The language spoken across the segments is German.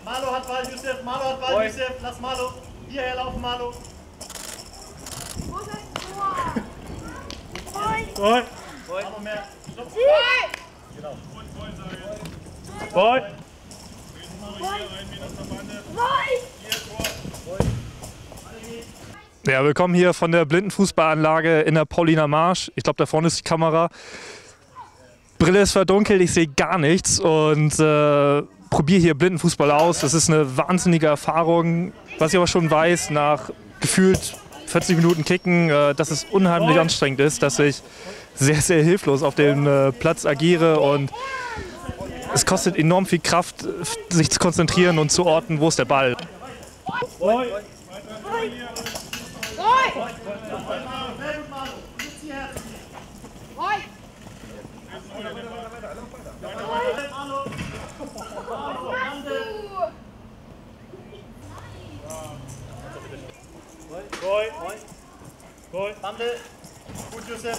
Malo hat Ball, Yusuf. Malo hat Ball, Yusuf. Lass Malo. Hierher laufen, Malo. Wo ist das Tor? Ball. Malo mehr. Stopp. Genau. Ball. Ja, willkommen hier von der Blindenfußballanlage in der Pauliner Marsch. Ich glaube, da vorne ist die Kamera. Brille ist verdunkelt, ich sehe gar nichts und probiere hier Blindenfußball aus. Das ist eine wahnsinnige Erfahrung. Was ich aber schon weiß, nach gefühlt 40 Minuten Kicken, dass es unheimlich anstrengend ist, dass ich sehr, sehr hilflos auf dem Platz agiere und es kostet enorm viel Kraft, sich zu konzentrieren und zu orten, wo ist der Ball. Bande. Gut, Yusuf.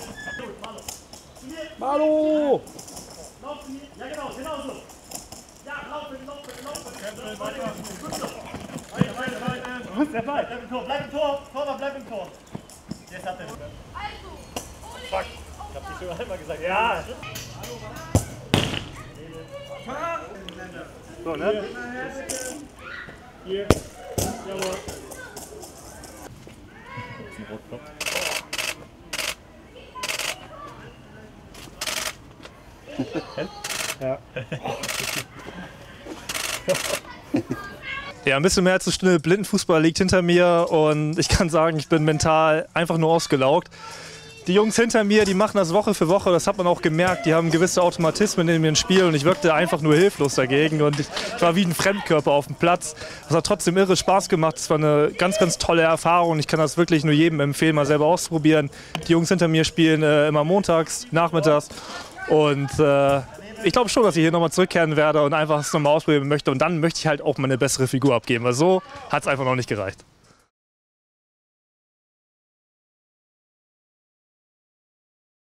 Malo! Laufen hier. Ja, genau so. Ja, laufen. Gut so. Weiter. Bleib im Tor. Torwart, bleib im Tor. Jetzt hat er. Fuck. Ich hab dich schon einmal gesagt. Ja. So, ne? Hier. Jawohl. Ja. Ja, ein bisschen mehr als eine Stunde Blindenfußball liegt hinter mir und ich kann sagen, ich bin mental einfach nur ausgelaugt. Die Jungs hinter mir, die machen das Woche für Woche, das hat man auch gemerkt, die haben gewisse Automatismen in ihrem Spiel und ich wirkte einfach nur hilflos dagegen und ich war wie ein Fremdkörper auf dem Platz. Das hat trotzdem irre Spaß gemacht, es war eine ganz, ganz tolle Erfahrung. Ich kann das wirklich nur jedem empfehlen, mal selber auszuprobieren. Die Jungs hinter mir spielen immer montags, nachmittags und ich glaube schon, dass ich hier nochmal zurückkehren werde und einfach es nochmal ausprobieren möchte und dann möchte ich halt auch mal eine bessere Figur abgeben, weil so hat es einfach noch nicht gereicht.